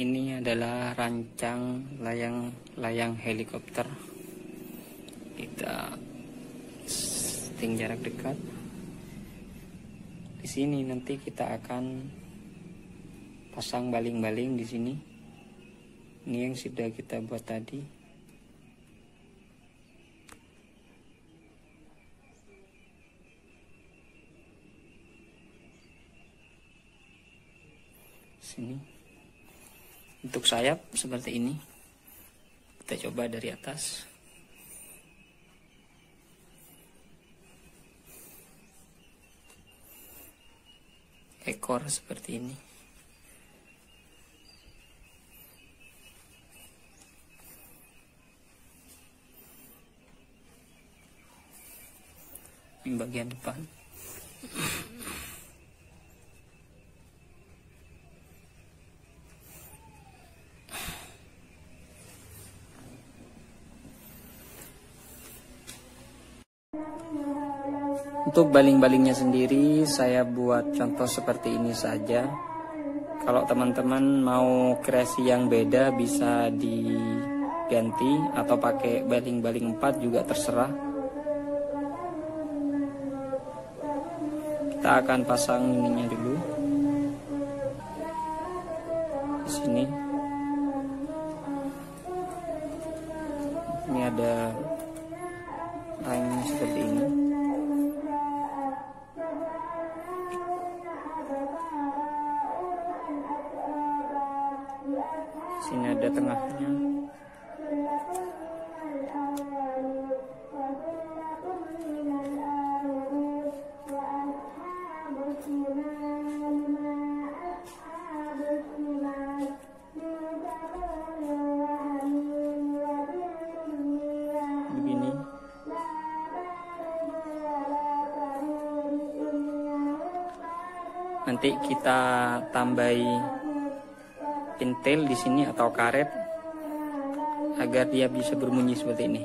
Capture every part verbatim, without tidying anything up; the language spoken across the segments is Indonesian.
Ini adalah rancang layang-layang helikopter. Kita setting jarak dekat. Di sini nanti kita akan pasang baling-baling di sini. Ini yang sudah kita buat tadi. Sini. Untuk sayap seperti ini. Kita coba dari atas. Ekor seperti ini. Ini bagian depan. Untuk baling-balingnya sendiri saya buat contoh seperti ini saja. Kalau teman-teman mau kreasi yang beda bisa diganti atau pakai baling-baling empat juga terserah. Kita akan pasang ininya dulu. Di sini. Ini ada rem seperti ini. Sini ada tengahnya. Begini. Nanti kita tambahi pintel di sini atau karet agar dia bisa berbunyi seperti ini.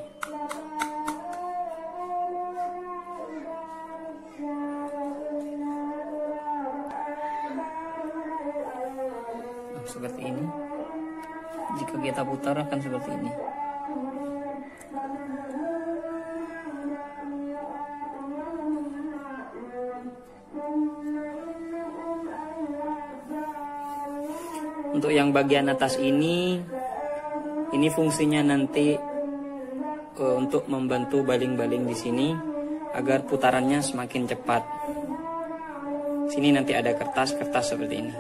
Nah, seperti ini. Jika kita putar akan seperti ini. Untuk yang bagian atas ini, ini fungsinya nanti uh, untuk membantu baling-baling di sini agar putarannya semakin cepat. Sini nanti ada kertas-kertas seperti ini.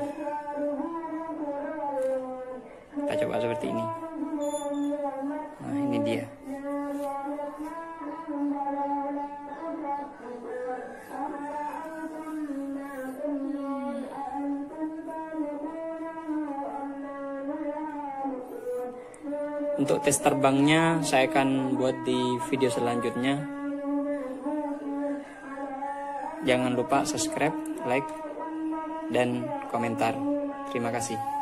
Kita coba seperti ini. Nah, ini dia. Untuk tes terbangnya saya akan buat di video selanjutnya. Jangan lupa subscribe, like, dan komentar. Terima kasih.